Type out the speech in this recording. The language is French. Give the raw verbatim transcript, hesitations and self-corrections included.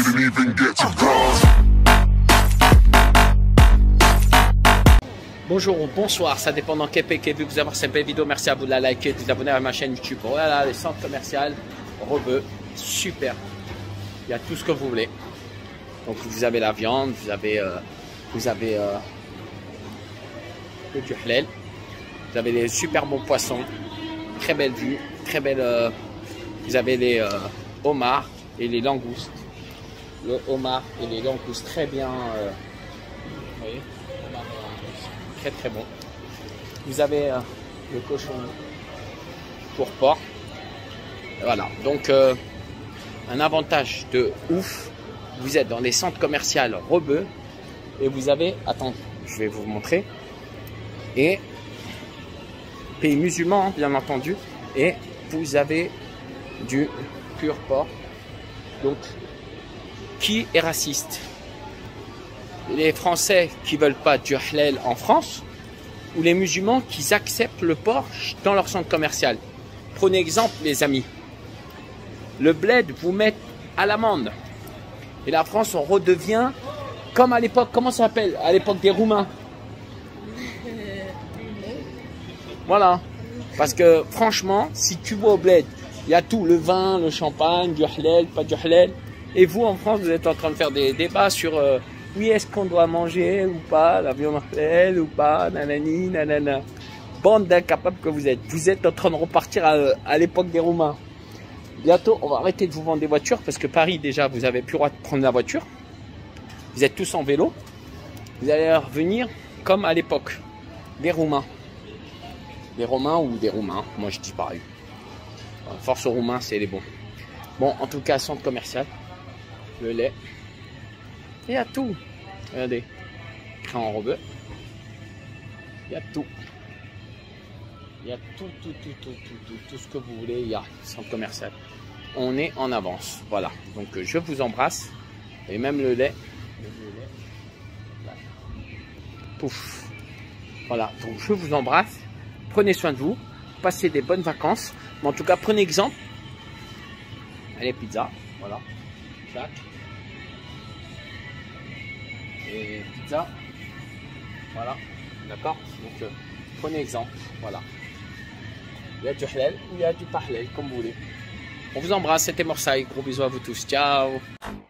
didn't even get to cross. Bonjour ou bonsoir, ça dépend dans quel pays que vous avez cette belle vidéo. Merci à vous de la liker, de vous abonner à ma chaîne YouTube. Voilà les centres commerciaux, Rebeu, super. Il y a tout ce que vous voulez. Donc vous avez la viande, vous avez, euh, vous avez euh, le du halal, vous avez les super bons poissons, très belle vue, très belle. Euh, vous avez les euh, homards et les langoustes. Le homard et les langoustes très bien. Euh, vous voyez, très très bon. Vous avez euh, le cochon pour porc. Voilà, donc euh, un avantage de ouf. Vous êtes dans les centres commerciaux Rebeu et vous avez, attends, je vais vous montrer, et pays musulman bien entendu, et vous avez du pur porc. Donc, qui est raciste? Les Français qui veulent pas du halal en France, ou les musulmans qui acceptent le porc dans leur centre commercial? Prenez exemple, les amis. Le bled vous met à l'amende. Et la France, on redevient comme à l'époque, comment ça s'appelle? À l'époque des Roumains. Voilà. Parce que franchement, si tu vas au bled, il y a tout, le vin, le champagne, du halal, pas du halal. Et vous, en France, vous êtes en train de faire des débats sur euh, oui, est-ce qu'on doit manger ou pas la viande halal ou pas, nanani, nanana. Bande d'incapables que vous êtes. Vous êtes en train de repartir à, à l'époque des Roumains. Bientôt, on va arrêter de vous vendre des voitures parce que Paris, déjà, vous n'avez plus le droit de prendre la voiture. Vous êtes tous en vélo. Vous allez revenir comme à l'époque des Roumains. Des Romains ou des Roumains. Moi, je dis pareil. Force aux Roumains, c'est les bons. Bon, en tout cas, centre commercial. Le lait. Il y a tout. Regardez. Cran en Rebeu. Il y a tout. Il y a tout, tout, tout, tout, tout, tout, tout ce que vous voulez. Il y a centre commercial. On est en avance. Voilà. Donc, je vous embrasse. Et même le lait. Le lait. Voilà. Pouf. Voilà. Donc, je vous embrasse. Prenez soin de vous. Passez des bonnes vacances. Mais en tout cas, prenez exemple. Allez, pizza. Voilà. Tac. Et pizza. Voilà. D'accord. Donc, euh, prenez exemple. Voilà. Il y a du halal ou il y a du pas halal, comme vous voulez. On vous embrasse. C'était Morsaï. Gros bisous à vous tous. Ciao.